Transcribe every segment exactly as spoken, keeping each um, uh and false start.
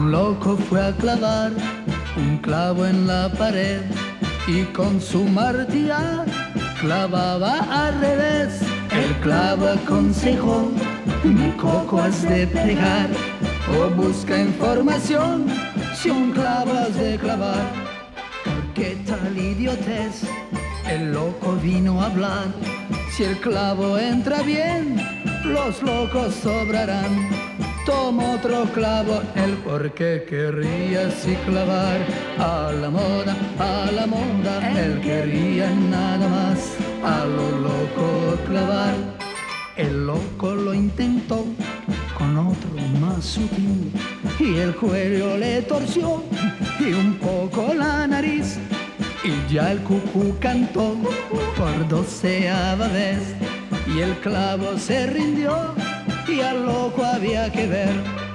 Un loco fue a clavar un clavo en la pared y con su martillo clavaba al revés. El clavo aconsejó: mi coco has de pegar, o busca información si un clavo has de clavar. ¿Por qué tal idiotez? El loco vino a hablar. Si el clavo entra bien, los locos sobrarán. Toma otro clavo, el por qué querría así clavar. A la moda, a la moda, él quería nada más a lo loco clavar. El loco lo intentó con otro más sutil y el cuello le torció y un poco la nariz. Y ya el cucú cantó por doceava vez y el clavo se rindió y al loco había que ver.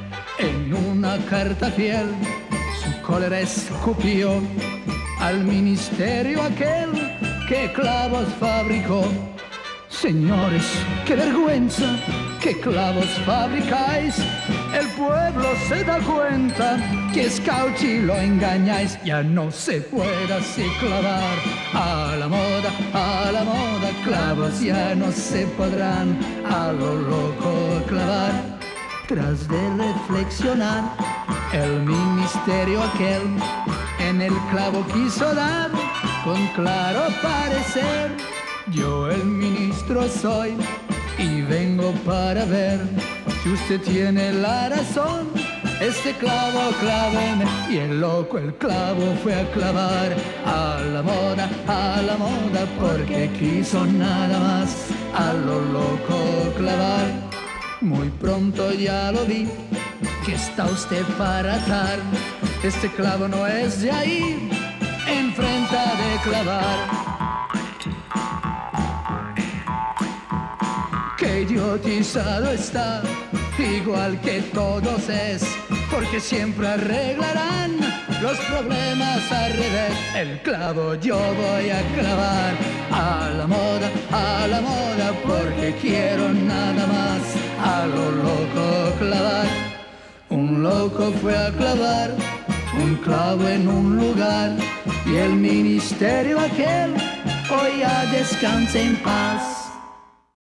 En una carta fiel su cólera escupió al ministerio aquel que clavos fabricó. Señores, qué vergüenza, qué clavos fabricáis. El pueblo se da cuenta que es caucho y lo engañáis. Ya no se puede así clavar. A la moda, a la moda, clavos ya no se podrán a lo loco clavar. Tras de reflexionar, el ministerio aquel en el clavo quiso dar con claro parecer. Yo el ministro soy y vengo para ver si usted tiene la razón. Este clavo cláveme. Y el loco el clavo fue a clavar. A la moda, a la moda, porque quiso nada más a lo loco clavar. Muy pronto ya lo vi, que está usted para atar. Este clavo no es de ahí, enfrente de clavar. Que idiotizado está, igual que todos es, porque siempre arreglarán los problemas al revés. El clavo yo voy a clavar. A la moda, a la moda, porque quiero nada más a lo loco clavar. Un loco fue a clavar un clavo en un lugar y el ministerio aquel hoy ya descansa en paz.